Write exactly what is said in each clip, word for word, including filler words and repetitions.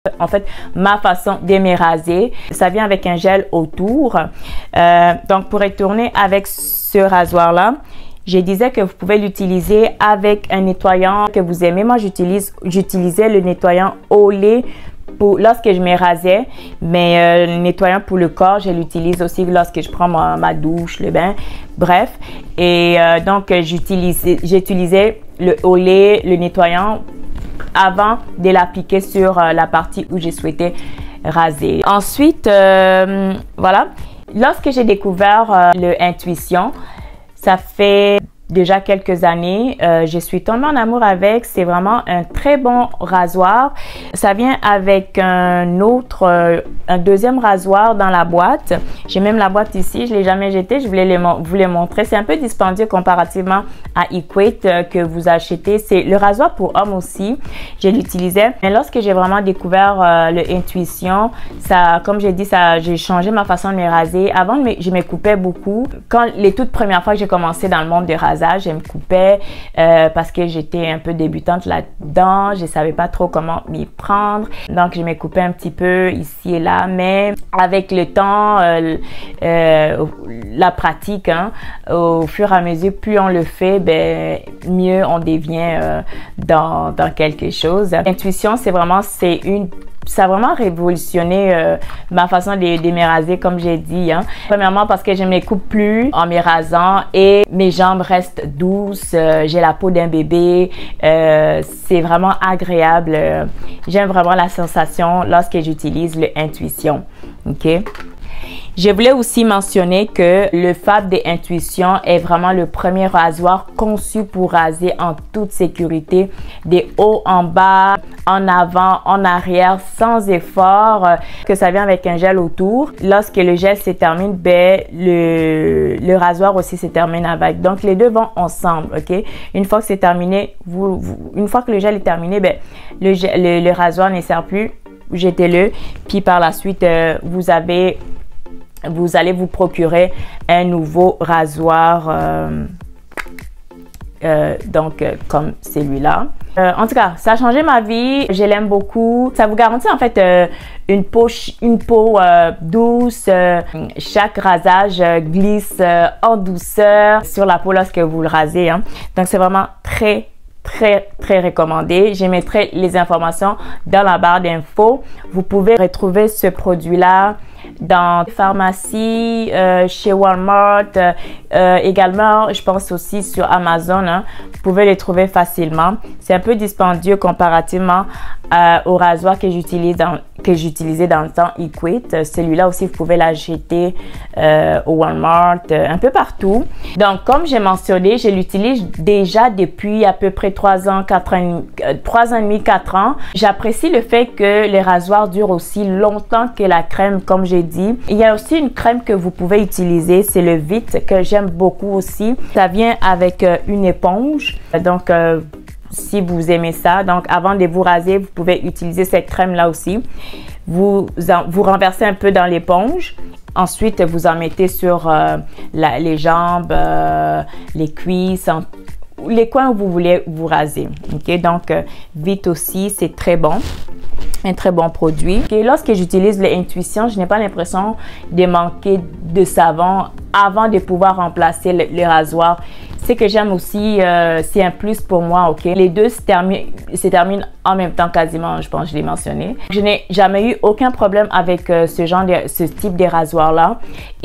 En fait, ma façon de me raser, ça vient avec un gel autour. Euh, donc, pour retourner avec ce rasoir-là, je disais que vous pouvez l'utiliser avec un nettoyant que vous aimez. Moi, j'utilise, j'utilisais le nettoyant au lait pour, lorsque je me rasais, mais euh, le nettoyant pour le corps, je l'utilise aussi lorsque je prends ma, ma douche, le bain, bref. Et euh, donc, j'utilisais, j'utilisais le au lait, le nettoyant avant de l'appliquer sur euh, la partie où je souhaitais raser. Ensuite, euh, voilà, lorsque j'ai découvert euh, le Intuition, ça fait déjà quelques années, euh, je suis tombée en amour avec. C'est vraiment un très bon rasoir. Ça vient avec un autre, euh, un deuxième rasoir dans la boîte. J'ai même la boîte ici, je l'ai jamais jetée, je voulais les vous les montrer. C'est un peu dispendieux comparativement à Equate euh, que vous achetez. C'est le rasoir pour hommes aussi, je l'utilisais. Mais lorsque j'ai vraiment découvert euh, le Intuition, ça, comme j'ai dit, ça, j'ai changé ma façon de me raser. Avant, je me coupais beaucoup. Quand les toutes premières fois que j'ai commencé dans le monde de rasage, je me coupais euh, parce que j'étais un peu débutante là-dedans. Je savais pas trop comment m'y prendre. Donc, je me coupais un petit peu ici et là. Mais avec le temps, euh, euh, la pratique, hein, au fur et à mesure, plus on le fait, ben, mieux on devient euh, dans, dans quelque chose. L'intuition, c'est vraiment, c'est une ça a vraiment révolutionné euh, ma façon de, de me raser, comme j'ai dit. Hein. Premièrement, parce que je ne me coupe plus en me rasant et mes jambes restent douces. Euh, j'ai la peau d'un bébé. Euh, c'est vraiment agréable. Euh, J'aime vraiment la sensation lorsque j'utilise le Intuition. OK? Je voulais aussi mentionner que le Fab de Intuition est vraiment le premier rasoir conçu pour raser en toute sécurité, des hauts en bas, en avant, en arrière, sans effort, que ça vient avec un gel autour. Lorsque le gel se termine, ben, le, le rasoir aussi se termine avec. Donc, les deux vont ensemble, OK? Une fois que c'est terminé, vous, vous, une fois que le gel est terminé, ben, le, le, le rasoir ne sert plus, jetez-le. Puis par la suite, euh, vous avez... vous allez vous procurer un nouveau rasoir euh, euh, donc euh, comme celui-là. Euh, en tout cas, ça a changé ma vie. Je l'aime beaucoup. Ça vous garantit en fait euh, une peau, une peau euh, douce. Euh, chaque rasage euh, glisse euh, en douceur sur la peau lorsque vous le rasez. Hein. Donc c'est vraiment très très très recommandé. Je mettrai les informations dans la barre d'infos. Vous pouvez retrouver ce produit là dans les pharmacies, euh, chez Walmart, euh, euh, également je pense aussi sur Amazon. Hein. Vous pouvez les trouver facilement. C'est un peu dispendieux comparativement euh, au rasoir que j'utilise dans que j'utilisais dans le temps Equate. Celui-là aussi, vous pouvez l'acheter euh, au Walmart, euh, un peu partout. Donc, comme j'ai mentionné, je l'utilise déjà depuis à peu près trois ans, quatre ans, trois ans et demi, quatre ans. J'apprécie le fait que les rasoirs durent aussi longtemps que la crème, comme j'ai dit. Il y a aussi une crème que vous pouvez utiliser, c'est le Vite, que j'aime beaucoup aussi. Ça vient avec euh, une éponge. Donc, euh, si vous aimez ça, donc avant de vous raser, vous pouvez utiliser cette crème là aussi. Vous, en, vous renversez un peu dans l'éponge. Ensuite, vous en mettez sur euh, la, les jambes, euh, les cuisses, en, les coins où vous voulez vous raser. Ok, donc euh, Vite aussi, c'est très bon. Un très bon produit. Et lorsque j'utilise l'Intuition, je n'ai pas l'impression de manquer de savon avant de pouvoir remplacer le, le rasoir. C'est que j'aime aussi, euh, c'est un plus pour moi, ok? Les deux se terminent, se terminent en même temps quasiment, je pense que je l'ai mentionné. Je n'ai jamais eu aucun problème avec euh, ce genre de, ce type de rasoir-là.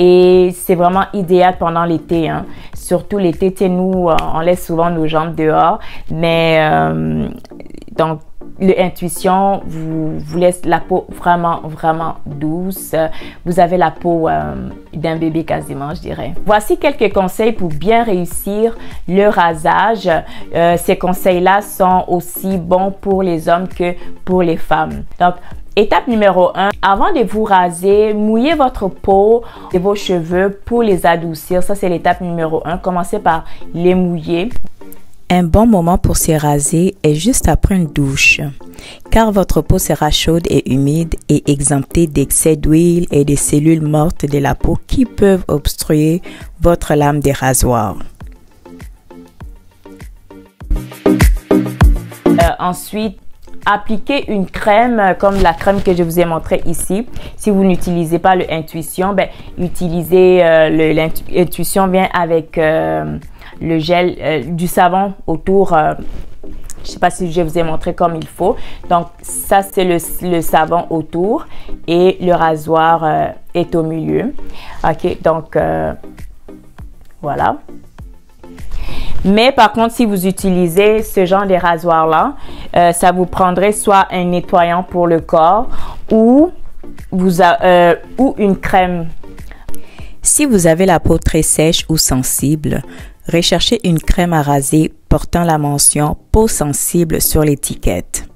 Et c'est vraiment idéal pendant l'été, hein. Surtout l'été, tu sais, nous, on laisse souvent nos jambes dehors. Mais, euh, donc, le Intuition vous, vous laisse la peau vraiment, vraiment douce. Vous avez la peau euh, d'un bébé quasiment, je dirais. Voici quelques conseils pour bien réussir le rasage. Euh, ces conseils-là sont aussi bons pour les hommes que pour les femmes. Donc, étape numéro un, avant de vous raser, mouillez votre peau et vos cheveux pour les adoucir. Ça, c'est l'étape numéro un. Commencez par les mouiller. Un bon moment pour se raser est juste après une douche, car votre peau sera chaude et humide et exemptée d'excès d'huile et des cellules mortes de la peau qui peuvent obstruer votre lame de rasoir. Euh, ensuite, appliquez une crème comme la crème que je vous ai montré ici. Si vous n'utilisez pas le Intuition, ben, utilisez euh, l'Intuition vient avec euh, le gel, euh, du savon autour. Euh, je ne sais pas si je vous ai montré comme il faut. Donc, ça, c'est le, le savon autour et le rasoir euh, est au milieu. OK, donc, euh, voilà. Mais par contre, si vous utilisez ce genre de rasoir-là, euh, ça vous prendrait soit un nettoyant pour le corps ou, vous a, euh, ou une crème. Si vous avez la peau très sèche ou sensible, recherchez une crème à raser portant la mention « peau sensible » sur l'étiquette.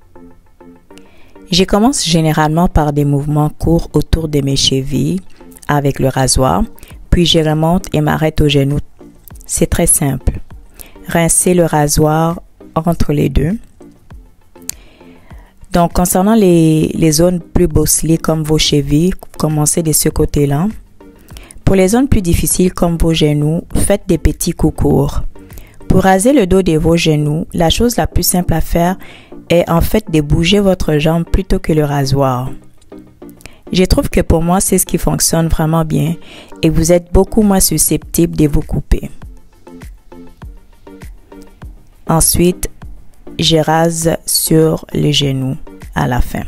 Je commence généralement par des mouvements courts autour de mes chevilles avec le rasoir, puis je remonte et m'arrête au genou. C'est très simple. Rincez le rasoir entre les deux. Donc, concernant les, les zones plus bosselées comme vos chevilles, commencez de ce côté-là. Pour les zones plus difficiles comme vos genoux, faites des petits coups courts. Pour raser le dos de vos genoux, la chose la plus simple à faire est en fait de bouger votre jambe plutôt que le rasoir. Je trouve que pour moi, c'est ce qui fonctionne vraiment bien et vous êtes beaucoup moins susceptible de vous couper. Ensuite, je rase sur les genoux à la fin.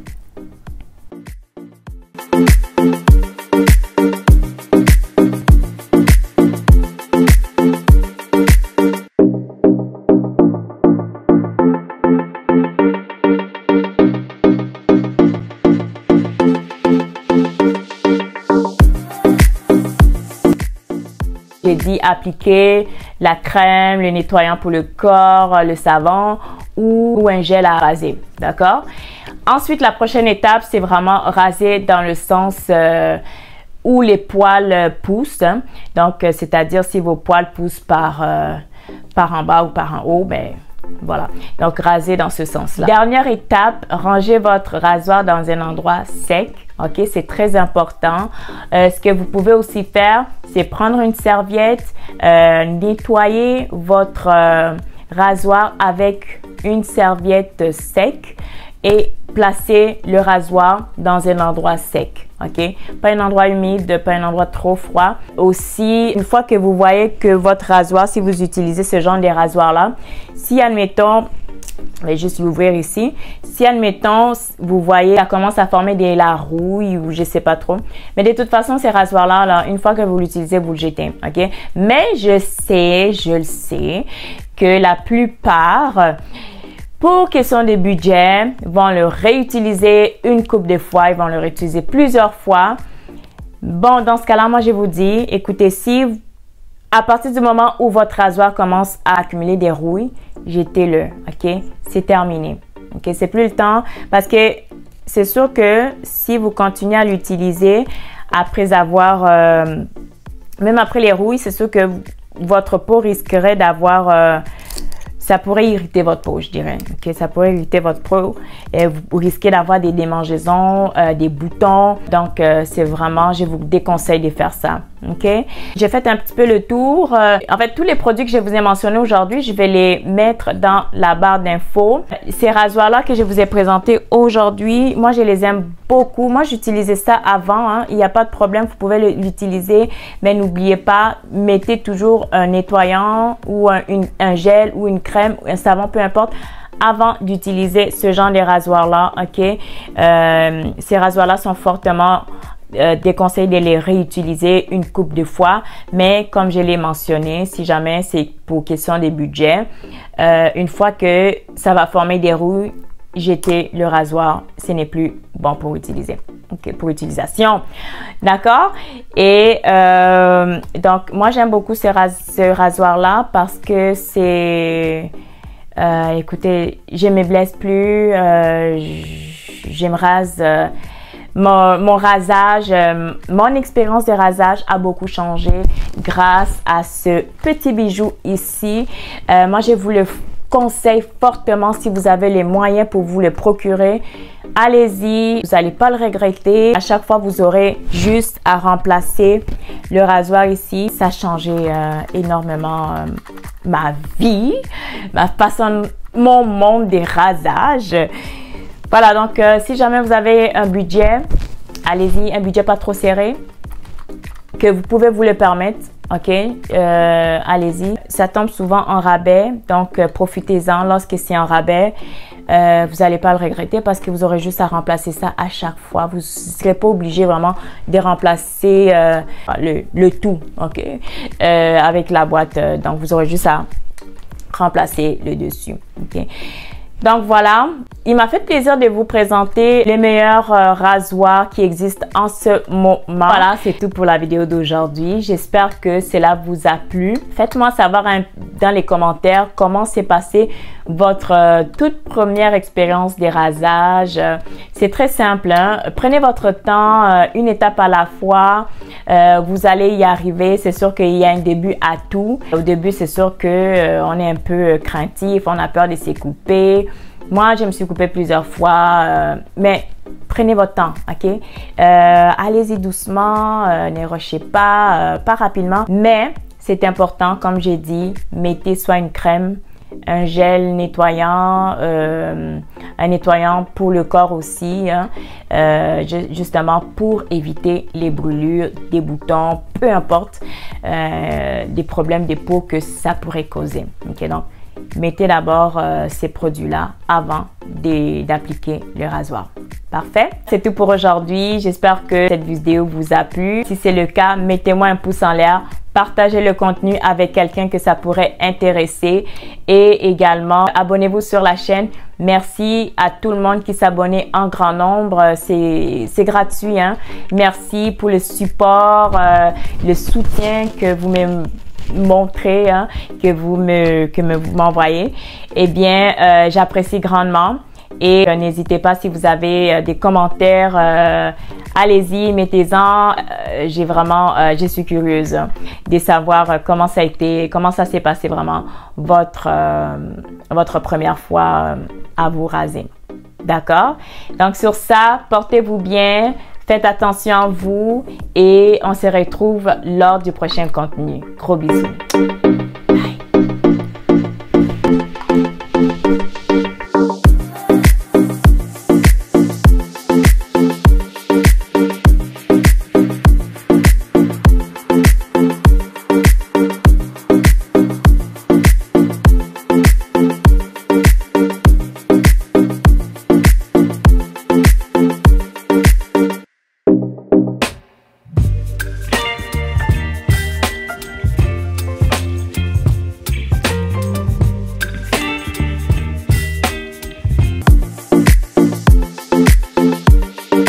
J'ai dit appliquer la crème, le nettoyant pour le corps, le savon ou, ou un gel à raser, d'accord? Ensuite, la prochaine étape, c'est vraiment raser dans le sens euh, où les poils poussent. Hein. Donc, euh, c'est-à-dire si vos poils poussent par, euh, par en bas ou par en haut, ben voilà. Donc, raser dans ce sens-là. Dernière étape, rangez votre rasoir dans un endroit sec. OK, c'est très important. Euh, ce que vous pouvez aussi faire, c'est prendre une serviette, euh, nettoyer votre euh, rasoir avec une serviette sec et placer le rasoir dans un endroit sec. OK, pas un endroit humide, pas un endroit trop froid. Aussi, une fois que vous voyez que votre rasoir, si vous utilisez ce genre de rasoir-là, si admettons, je vais juste l'ouvrir ici. Si, admettons, vous voyez, ça commence à former de la rouille ou je sais pas trop. Mais de toute façon, ces rasoirs-là, là, une fois que vous l'utilisez, vous le jetez. OK? Mais je sais, je le sais, que la plupart, pour question de budget, vont le réutiliser une couple de fois. Ils vont le réutiliser plusieurs fois. Bon, dans ce cas-là, moi, je vous dis, écoutez, si à partir du moment où votre rasoir commence à accumuler des rouilles, jetez-le, OK? C'est terminé, OK? C'est plus le temps parce que c'est sûr que si vous continuez à l'utiliser après avoir, euh, même après les rouilles, c'est sûr que votre peau risquerait d'avoir, euh, ça pourrait irriter votre peau, je dirais, OK? Ça pourrait irriter votre peau et vous risquez d'avoir des démangeaisons, euh, des boutons. Donc, euh, c'est vraiment, je vous déconseille de faire ça. OK? J'ai fait un petit peu le tour. Euh, en fait, tous les produits que je vous ai mentionnés aujourd'hui, je vais les mettre dans la barre d'infos. Ces rasoirs-là que je vous ai présentés aujourd'hui, moi, je les aime beaucoup. Moi, j'utilisais ça avant. Hein. Il n'y a pas de problème. Vous pouvez l'utiliser. Mais n'oubliez pas, mettez toujours un nettoyant ou un, une, un gel ou une crème, un savon, peu importe, avant d'utiliser ce genre de rasoirs-là. OK? Euh, ces rasoirs-là sont fortement Euh, déconseille de les réutiliser une couple de fois, mais comme je l'ai mentionné, si jamais c'est pour question des budgets, euh, une fois que ça va former des rouilles, jetez le rasoir, ce n'est plus bon pour utiliser, ok, pour utilisation, d'accord? Et euh, donc moi j'aime beaucoup ce, ras ce rasoir là parce que c'est, euh, écoutez, je me blesse plus, euh, je me rase. Euh, Mon, mon rasage, euh, mon expérience de rasage a beaucoup changé grâce à ce petit bijou ici. Euh, moi, je vous le conseille fortement si vous avez les moyens pour vous le procurer. Allez-y, vous n'allez pas le regretter. À chaque fois, vous aurez juste à remplacer le rasoir ici. Ça a changé euh, énormément euh, ma vie, ma façon mon monde des rasages. Voilà, donc euh, si jamais vous avez un budget, allez-y, un budget pas trop serré, que vous pouvez vous le permettre, ok, euh, allez-y. Ça tombe souvent en rabais, donc euh, profitez-en lorsque c'est en rabais. Euh, vous n'allez pas le regretter parce que vous aurez juste à remplacer ça à chaque fois. Vous ne serez pas obligé vraiment de remplacer euh, le, le tout, ok, euh, avec la boîte. Donc, vous aurez juste à remplacer le dessus, ok. Donc voilà, il m'a fait plaisir de vous présenter les meilleurs euh, rasoirs qui existent en ce moment. Voilà, c'est tout pour la vidéo d'aujourd'hui. J'espère que cela vous a plu. Faites-moi savoir hein, dans les commentaires comment s'est passée votre euh, toute première expérience des rasages. Euh, c'est très simple, hein? Prenez votre temps, euh, une étape à la fois. Euh, vous allez y arriver. C'est sûr qu'il y a un début à tout. Au début, c'est sûr que euh, on est un peu craintif, on a peur de se couper. Moi, je me suis coupée plusieurs fois, euh, mais prenez votre temps, ok? Euh, Allez-y doucement, euh, ne rushez pas, euh, pas rapidement, mais c'est important, comme j'ai dit, mettez soit une crème, un gel nettoyant, euh, un nettoyant pour le corps aussi, hein, euh, justement pour éviter les brûlures, des boutons, peu importe, euh, des problèmes de peau que ça pourrait causer, ok? Donc, mettez d'abord euh, ces produits-là avant d'appliquer le rasoir. Parfait. C'est tout pour aujourd'hui. J'espère que cette vidéo vous a plu. Si c'est le cas, mettez-moi un pouce en l'air. Partagez le contenu avec quelqu'un que ça pourrait intéresser. Et également, abonnez-vous sur la chaîne. Merci à tout le monde qui s'abonne en grand nombre. C'est gratuit, hein? Merci pour le support, euh, le soutien que vous me montrer hein, que vous me que me vous m'envoyez, eh bien euh, j'apprécie grandement et euh, n'hésitez pas si vous avez euh, des commentaires, euh, allez-y, mettez-en. Euh, j'ai vraiment euh, je suis curieuse de savoir euh, comment ça a été, comment ça s'est passé vraiment votre euh, votre première fois euh, à vous raser. D'accord? Donc sur ça, portez-vous bien. Faites attention à vous et on se retrouve lors du prochain contenu. Gros bisous.